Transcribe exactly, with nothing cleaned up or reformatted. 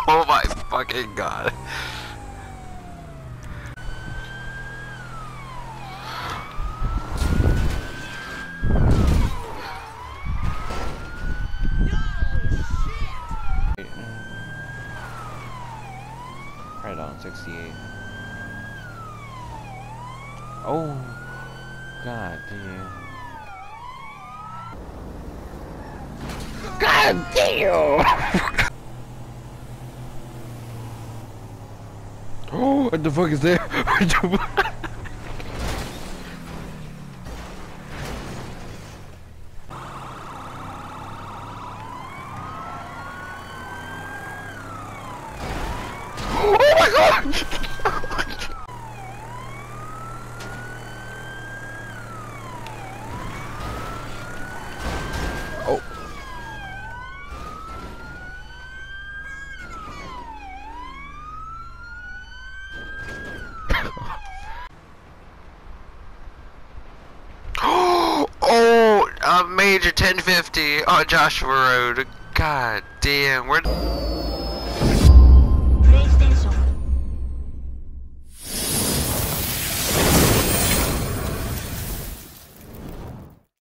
Oh my fucking god. Right on, sixty-eight. Oh, god damn. God damn! Oh, what the fuck is there? Oh my god! Oh. Oh, a major ten fifty on Joshua Road. God damn, where?